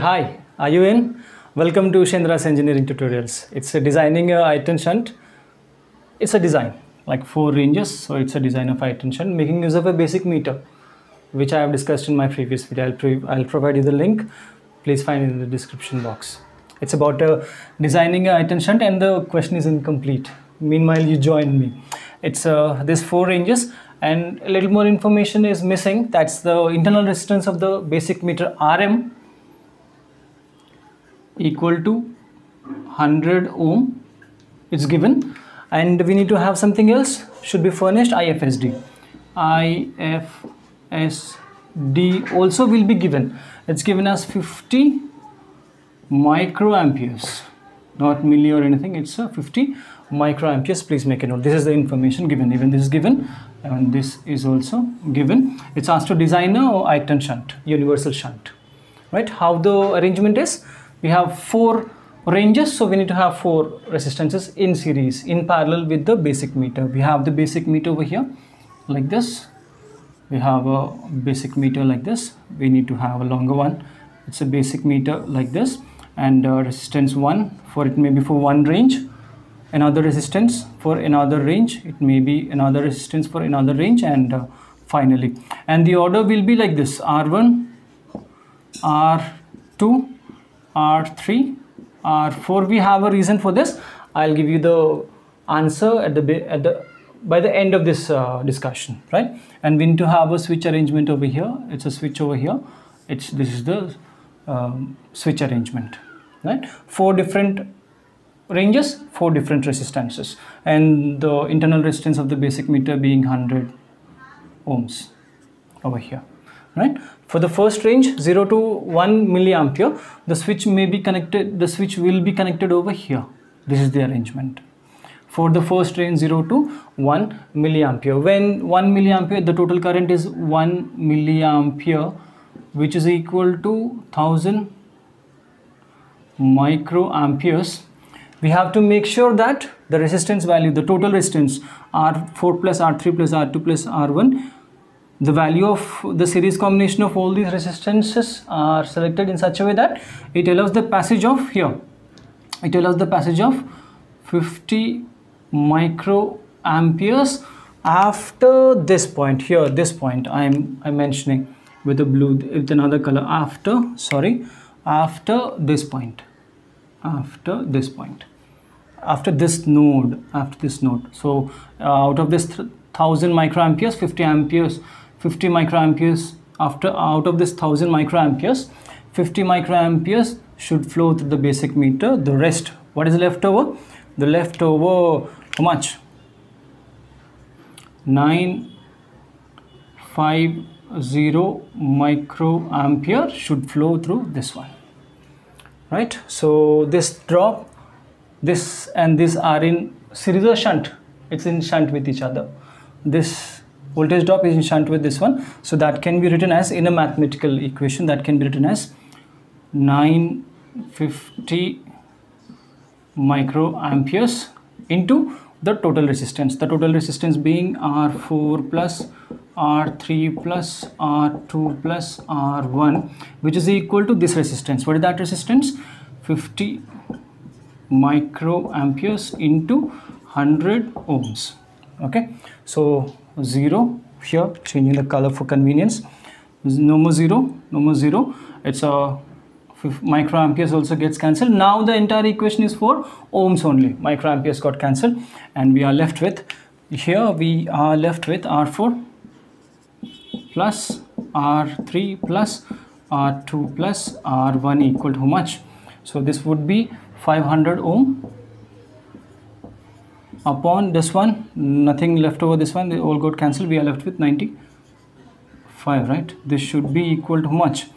Hi, are you in? Welcome to Shendra's Engineering Tutorials. It's a designing a I-10 shunt. It's a design, like 4 ranges. So it's a design of I-10 shunt, making use of a basic meter, which I have discussed in my previous video. I'll provide you the link. Please find it in the description box. It's about designing a I-10 shunt, and the question is incomplete. Meanwhile, you join me. It's this 4 ranges, and a little more information is missing. That's the internal resistance of the basic meter RM equal to 100 ohm. It's given, and we need to have something else. Should be furnished. IFSD also will be given. It's given as 50 microamperes, not milli or anything. It's 50 microamperes. Please make a note. This is the information given. Even this is given, and this is also given. It's asked to design a I-10 shunt, universal shunt, right? How the arrangement is, we have 4 ranges, so we need to have 4 resistances in series, in parallel with the basic meter. We have the basic meter over here like this. We have a basic meter like this. We need to have a longer one. It's a basic meter like this, and resistance 1 for it may be for one range, another resistance for another range, it may be another resistance for another range, and finally, and the order will be like this: R1, R2, R3, R4. We have a reason for this. I'll give you the answer by the end of this discussion, right? And we need to have a switch arrangement over here. It's a switch over here. This is the switch arrangement, right? 4 different ranges, 4 different resistances, and the internal resistance of the basic meter being 100 ohms over here, right? For the first range, 0 to 1 milliampere, the switch may be connected. The switch will be connected over here. This is the arrangement. For the first range, 0 to 1 milliampere. When 1 milliampere, the total current is 1 milliampere, which is equal to 1000 microamperes. We have to make sure that the resistance value, the total resistance, R4 plus R3 plus R2 plus R1, the value of the series combination of all these resistances are selected in such a way that it allows the passage of here. It allows the passage of 50 microamperes after this point here. This point I'm mentioning with the blue, with another color. After this point. After this node. So out of this 1000 microamperes, 50 microamperes out of this 1000 microamperes, 50 microamperes should flow through the basic meter. The rest, what is left over? The leftover, how much? 950 microampere should flow through this one, right? So this drop, this and this are in series or shunt. It's in shunt with each other. This voltage drop is in shunt with this one, so that can be written as, in a mathematical equation, that can be written as 950 microamperes into the total resistance. The total resistance being R4 plus R3 plus R2 plus R1, which is equal to this resistance. What is that resistance? 50 microamperes into 100 ohms. Okay, so 0 here, changing the color for convenience. No more 0. It's a microamperes also gets cancelled. Now the entire equation is for ohms only. Microamperes got cancelled, and we are left with, here we are left with R4 plus R3 plus R2 plus R1 equal to how much? So this would be 500 ohm upon this one. Nothing left over this one. They all got cancelled. We are left with 95, right? This should be equal to how much?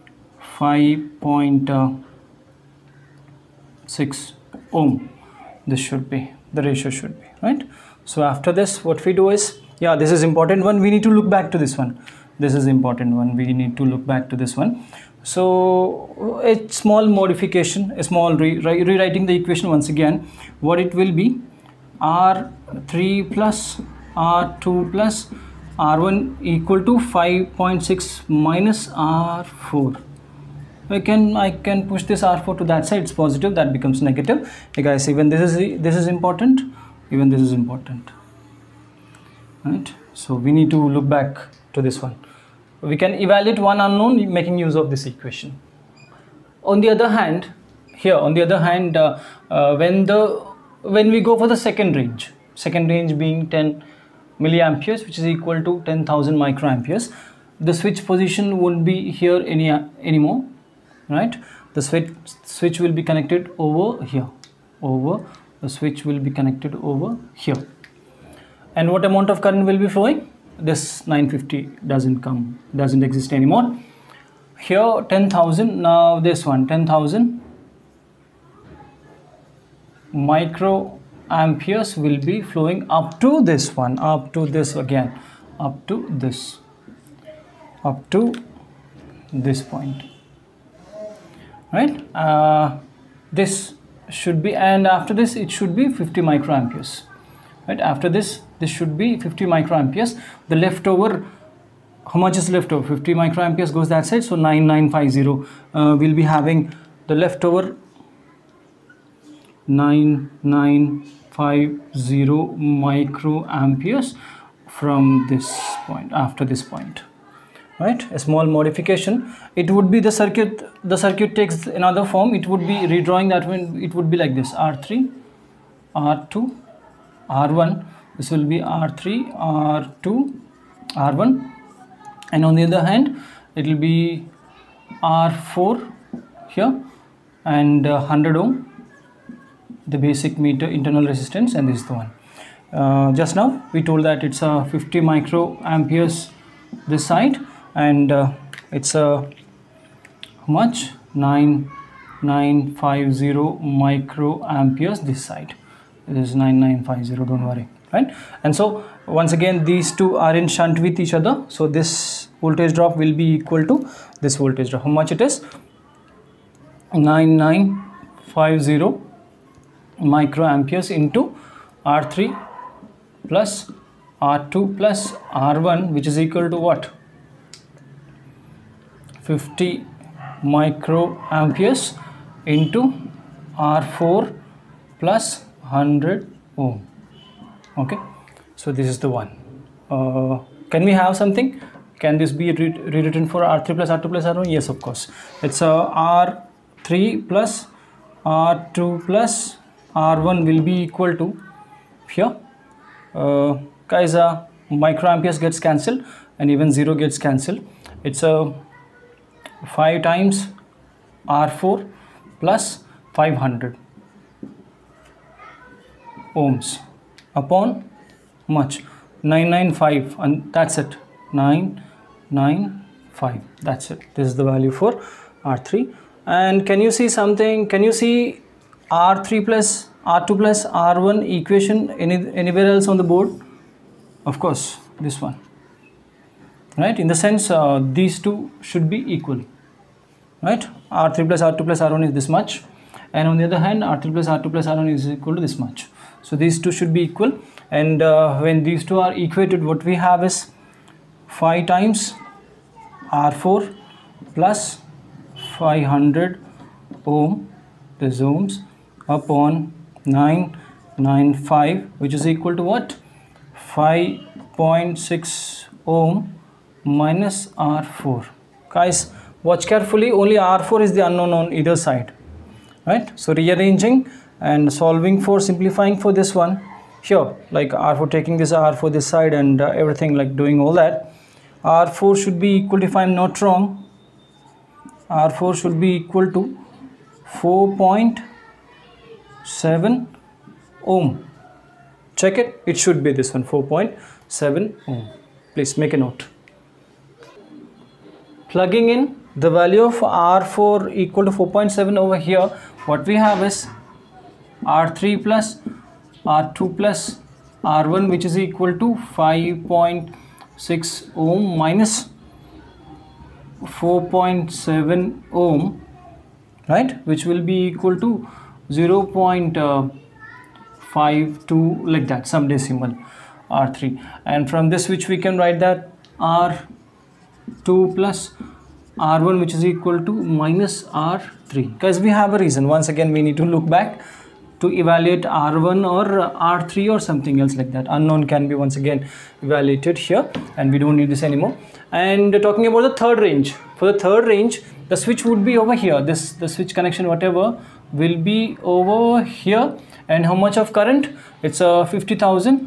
5.6 ohm. This should be, the ratio should be, right? So after this, what we do is, yeah, this is important one. We need to look back to this one. This is important one. We need to look back to this one. So a small modification, a small rewriting the equation once again. What it will be, R3 plus R2 plus R1 equal to 5.6 minus R4. I can push this R4 to that side. It's positive, that becomes negative. Hey guys, even this is important, even this is important, right? So we need to look back to this one. We can evaluate one unknown making use of this equation. On the other hand, here on the other hand, when we go for the second range being 10 milliamperes, which is equal to 10,000 microamperes, the switch position won't be here anymore, right? The switch will be connected over here, the switch will be connected over here. And what amount of current will be flowing? This 950 doesn't exist anymore. Here 10,000, now this one 10,000 microamperes will be flowing up to this one, up to this again, up to this point, right? This should be, and after this it should be 50 microamperes, right? After this should be 50 microamperes. The leftover, how much is left over? 50 microamperes goes that side, so 9950 we'll be having the leftover 9950 microamperes from this point, after this point, right? A small modification, it would be the circuit takes another form. It would be redrawing that one. It would be like this: R3, R2, R1. This will be R3, R2, R1, and on the other hand it will be R4 here, and 100 ohm, the basic meter internal resistance, and this is the one. Just now we told that it's a 50 microamperes this side, and it's a how much? 9950 microamperes this side. It is 9950, don't worry, right? And so once again these two are in shunt with each other, so this voltage drop will be equal to this voltage drop. How much it is? 9950 microamperes into R3 plus R2 plus R1, which is equal to what? 50 microamperes into R4 plus 100 ohm. Okay, so this is the one. Can we have something? Can this be rewritten for R3 plus R2 plus R1? Yes, of course. It's R3 plus R2 plus R1 will be equal to, here guys, microamperes gets cancelled and even 0 gets cancelled. It's 5 times R4 plus 500 ohms upon much 995, and that's it, 995, that's it. This is the value for R3. And can you see something? Can you see R3 plus R2 plus R1 equation anywhere else on the board? Of course, this one, right? In the sense these two should be equal, right? R3 plus R2 plus R1 is this much, and on the other hand R3 plus R2 plus R1 is equal to this much. So these two should be equal, and when these two are equated, what we have is 5 times R4 plus 500 ohm, this ohms, upon 995, which is equal to what? 5.6 ohm minus R4. Guys, watch carefully, only R4 is the unknown on either side, right? So rearranging and solving for, simplifying for this one here, like R4, taking this R4 this side and everything, like doing all that, R4 should be equal to, if I'm not wrong, R4 should be equal to 4.7 ohm. Check it, it should be this one, 4.7 ohm. Please make a note. Plugging in the value of R4 equal to 4.7 over here, what we have is R3 plus R2 plus R1, which is equal to 5.6 ohm minus 4.7 ohm, right, which will be equal to 0.52, like that, some decimal, R3. And from this, which we can write that R2 plus R1 which is equal to minus R3, because we have a reason. Once again we need to look back to evaluate R1 or R3 or something else like that. Unknown can be once again evaluated here, and we don't need this anymore. And talking about the third range, for the third range the switch would be over here. The switch connection whatever will be over here. And how much of current? It's a 50,000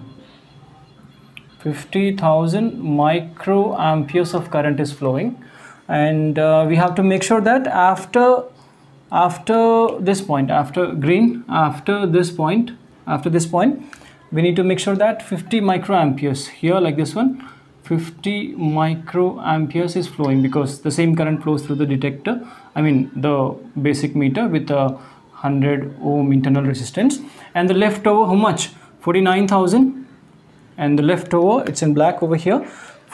microamperes of current is flowing. And we have to make sure that after this point, after this point, we need to make sure that 50 microamperes here, like this one, 50 microamperes is flowing, because the same current flows through the detector, I mean the basic meter, with a 100 ohm internal resistance. And the leftover, how much? 49,000. And the leftover, it's in black over here,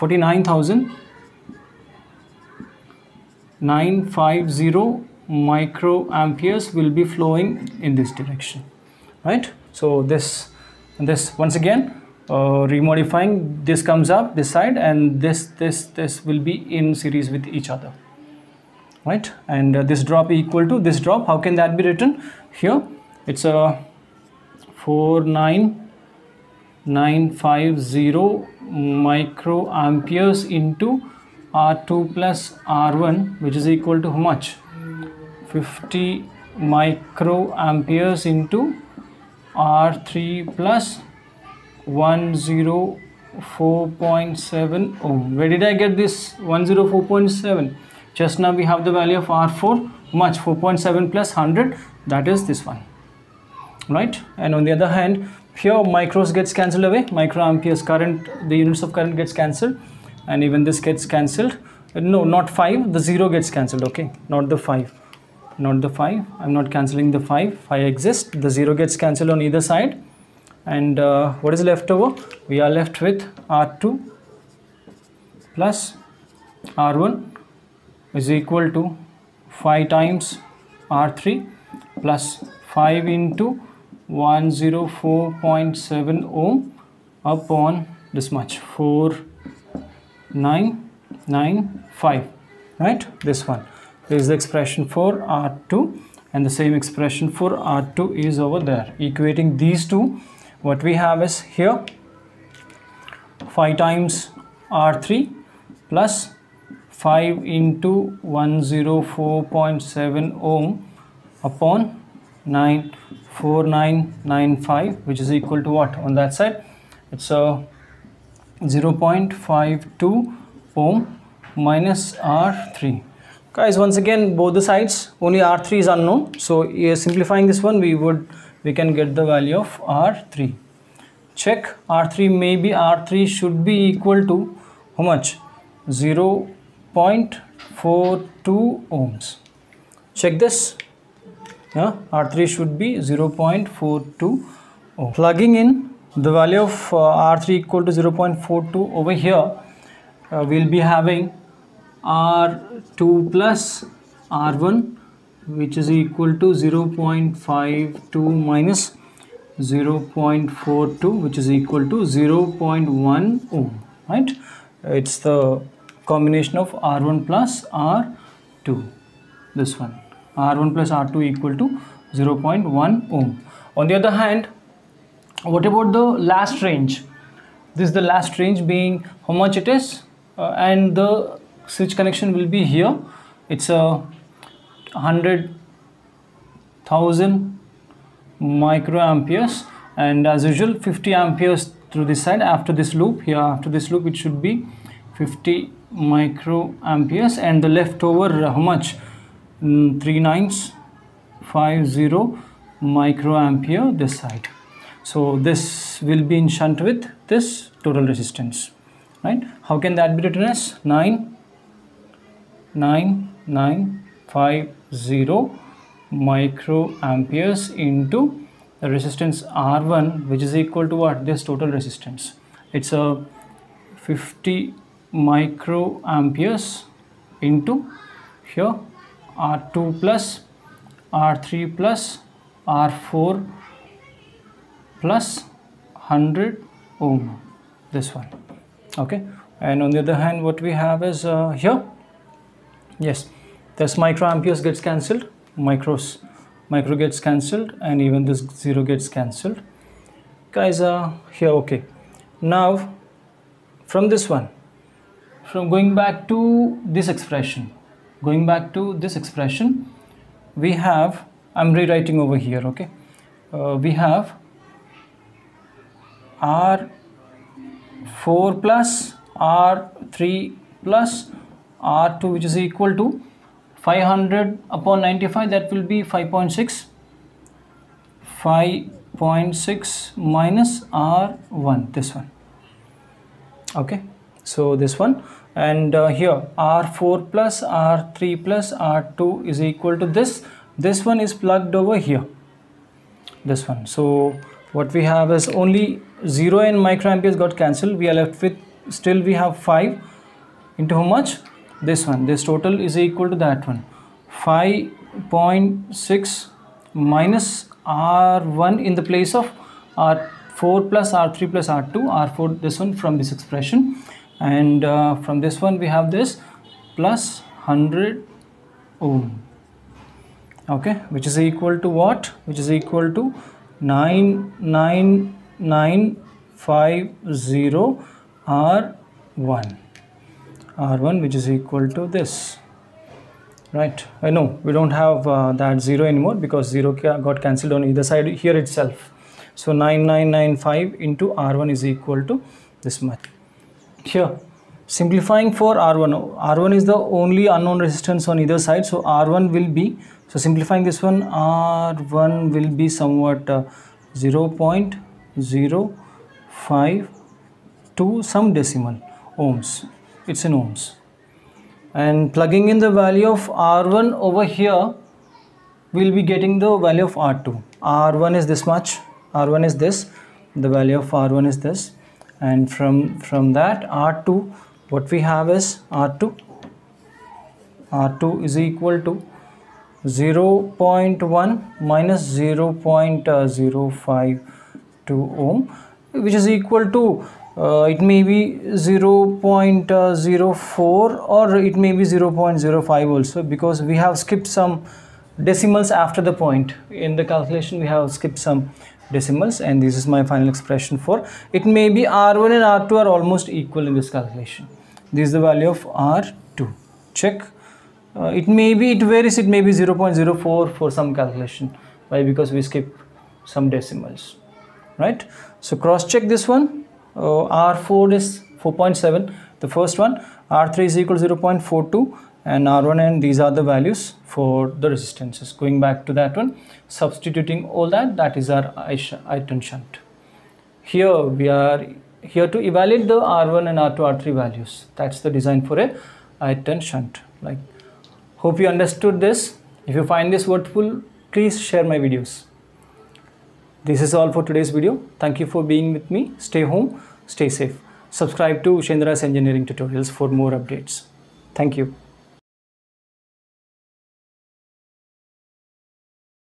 49,950 microamperes will be flowing in this direction, right? So this once again, remodifying, this comes up this side, and this will be in series with each other, right? And this drop equal to this drop. How can that be written? Here it's a 49,950 microamperes into R2 plus R1, which is equal to how much? 50 microamperes into R3 plus 104.7 ohm. Where did I get this 104.7? Just now we have the value of R4, how much? 4.7 plus 100, that is this one, right? And on the other hand, here micros gets cancelled away, microamperes current, the units of current gets cancelled, and even this gets cancelled. No, not 5, the 0 gets cancelled, okay, not the 5, I'm not cancelling the 5 exists, the 0 gets cancelled on either side. And what is left over? We are left with R2 plus R1 is equal to 5 times R3 plus 5 into 104.7 ohm upon this much, 4995, right? This one. This is the expression for R2, and the same expression for R2 is over there. Equating these two, what we have is here 5 times R3 plus 5 into 104.7 ohm upon 4995, which is equal to what on that side? It's a 0.52 ohm minus R3. Guys, once again, both the sides, only R3 is unknown. So simplifying this one, we can get the value of R3. Check R3, maybe R3 should be equal to how much? 0.42 ohms. Check this. Yeah, R3 should be 0.42 ohms. Plugging in the value of R3 equal to 0.42 over here, we'll be having R2 plus R1, which is equal to 0.52 minus 0.42, which is equal to 0.1 ohm, right? It's the combination of R1 plus R2, this one. R1 plus R2 equal to 0.1 ohm. On the other hand, what about the last range? This is the last range, being how much it is, and the switch connection will be here. It's a 100,000 microamperes, and as usual 50 amperes through this side. After this loop here, after this loop, it should be 50 microamperes, and the leftover how much? 3950 microampere this side. So this will be in shunt with this total resistance, right? How can that be written as? 99950 microamperes into the resistance R1, which is equal to what? This total resistance. It's a 50 microamperes into here R2 plus R3 plus R4 plus 100 ohm, this one, okay? And on the other hand, what we have is here Yes, this microamperes gets cancelled, micro gets cancelled, and even this 0 gets cancelled. Guys, here, okay. Now, from this one, from going back to this expression, we have, I'm rewriting over here, okay. We have R4 plus R3 plus R2, which is equal to 500 upon 95, that will be 5.6. 5.6 minus R1, this one. Okay, so this one, and here R4 plus R3 plus R2 is equal to this. This one is plugged over here, this one. So what we have is only 0 and microamperes got cancelled. We are left with, still we have 5 into how much? This one. This total is equal to that one. 5.6 minus R1 in the place of R4 plus R3 plus R2. R4, this one from this expression, and from this one we have this plus 100 ohm. Okay, which is equal to what? Which is equal to 99950 R1, which is equal to this, right? I know we don't have that 0 anymore because 0 got cancelled on either side here itself. So 9995 into R1 is equal to this much. Here, simplifying for R1 is the only unknown resistance on either side, so R1 will be, so simplifying this one, R1 will be somewhat 0.05 to some decimal ohms. It's in ohms. And plugging in the value of R1 over here, we'll be getting the value of R2. R1 is this much, R1 is this, the value of R1 is this, and from that R2, what we have is R2 is equal to 0.1 minus 0.052 ohm, which is equal to it may be 0.04 or it may be 0.05 also, because we have skipped some decimals after the point. In the calculation we have skipped some decimals, and this is my final expression for it. May be R1 and R2 are almost equal in this calculation. This is the value of R2. Check. It may be, it varies, it may be 0.04 for some calculation. Why? Because we skip some decimals, right? So cross check this one. R4 is 4.7, the first one. R3 is equal to 0.42, and R1, and these are the values for the resistances. Going back to that one, substituting all that, that is our I-turn shunt. Here we are here to evaluate the R1 and R2, R3 values. That's the design for a I-turn shunt. Like, hope you understood this. If you find this worthwhile, please share my videos. This is all for today's video. Thank you for being with me. Stay home, stay safe. Subscribe to Shendra's Engineering Tutorials for more updates. Thank you.